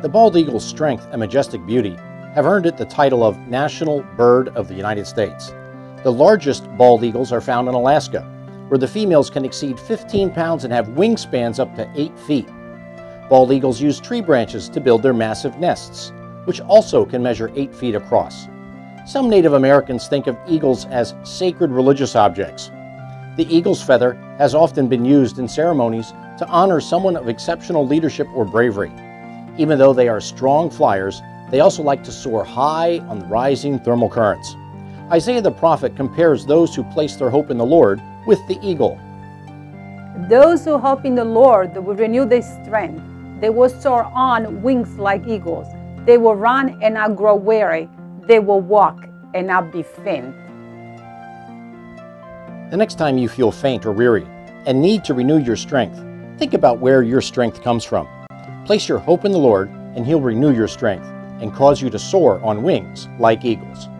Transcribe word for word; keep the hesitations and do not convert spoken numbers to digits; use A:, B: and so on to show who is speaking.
A: The bald eagle's strength and majestic beauty have earned it the title of National Bird of the United States. The largest bald eagles are found in Alaska, where the females can exceed fifteen pounds and have wingspans up to eight feet. Bald eagles use tree branches to build their massive nests, which also can measure eight feet across. Some Native Americans think of eagles as sacred religious objects. The eagle's feather has often been used in ceremonies to honor someone of exceptional leadership or bravery. Even though they are strong flyers, they also like to soar high on the rising thermal currents. Isaiah the prophet compares those who place their hope in the Lord with the eagle.
B: Those who hope in the Lord will renew their strength. They will soar on wings like eagles. They will run and not grow weary. They will walk and not be faint.
A: The next time you feel faint or weary and need to renew your strength, think about where your strength comes from. Place your hope in the Lord and He'll renew your strength and cause you to soar on wings like eagles.